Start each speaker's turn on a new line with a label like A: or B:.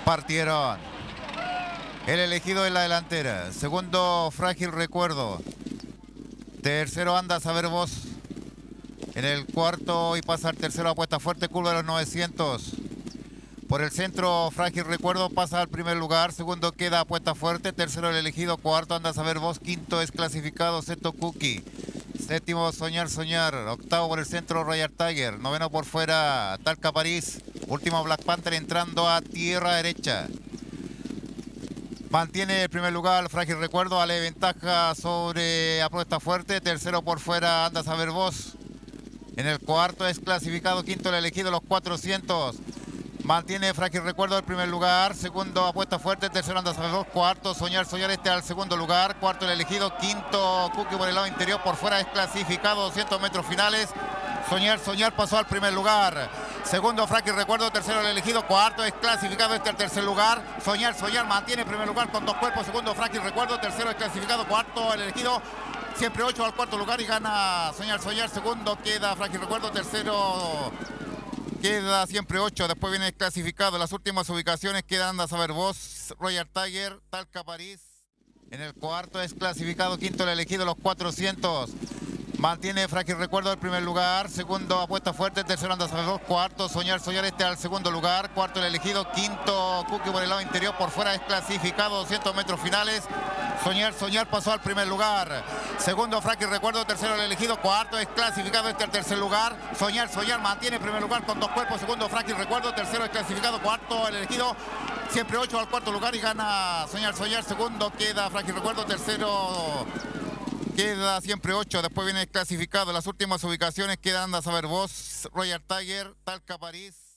A: Partieron. El elegido en la delantera. Segundo, Frágil Recuerdo. Tercero, Anda a Saber Vos. En el cuarto y pasa al tercero, Apuesta Fuerte, Curva de los 900. Por el centro, Frágil Recuerdo pasa al primer lugar. Segundo queda Apuesta Fuerte. Tercero, el elegido. Cuarto, Anda a Saber Vos. Quinto es clasificado Seto Cookie. Séptimo, Soñar Soñar. Octavo por el centro, Royal Tiger. Noveno por fuera, Talca París. Último, Black Panther entrando a tierra derecha. Mantiene el primer lugar Frágil Recuerdo, ale ventaja sobre Apuesta Fuerte. Tercero por fuera, Anda a Saber Vos. En el cuarto es clasificado quinto el elegido, los 400. Mantiene Frágil Recuerdo el primer lugar. Segundo, Apuesta Fuerte. Tercero, Anda a Saber Vos. Cuarto, Soñar Soñar al segundo lugar. Cuarto, el elegido. Quinto, Cookie por el lado interior. Por fuera es clasificado 200 metros finales. Soñar Soñar pasó al primer lugar. Segundo, Frágil Recuerdo. Tercero, el elegido. Cuarto es clasificado al tercer lugar. Soñar Soñar mantiene el primer lugar con dos cuerpos. Segundo, Frágil Recuerdo. Tercero es clasificado. Cuarto, el elegido. Siempre 8 al cuarto lugar y gana Soñar Soñar. Segundo queda Frágil Recuerdo. Tercero queda siempre 8. Después viene clasificado. Las últimas ubicaciones quedan Anda a Saber Vos, Royal Tiger, Talca París. En el cuarto es clasificado quinto el elegido, los 400. Mantiene Frágil Recuerdo el primer lugar. Segundo, Apuesta Fuerte. Tercero, Anda a Saber Vos. Cuarto, Soñar Soñar al segundo lugar. Cuarto, el elegido. Quinto, Cookie por el lado interior. Por fuera es clasificado 200 metros finales. Soñar Soñar pasó al primer lugar. Segundo, Frágil Recuerdo. Tercero, el elegido. Cuarto es clasificado al tercer lugar. Soñar Soñar mantiene el primer lugar con dos cuerpos. Segundo, Frágil Recuerdo. Tercero es clasificado. Cuarto, el elegido. Siempre 8 al cuarto lugar y gana Soñar Soñar. Segundo queda Frágil Recuerdo. Tercero queda siempre 8. Después viene clasificado. Las últimas ubicaciones quedan Anda a Saber Vos, Royal Tiger, Talca París.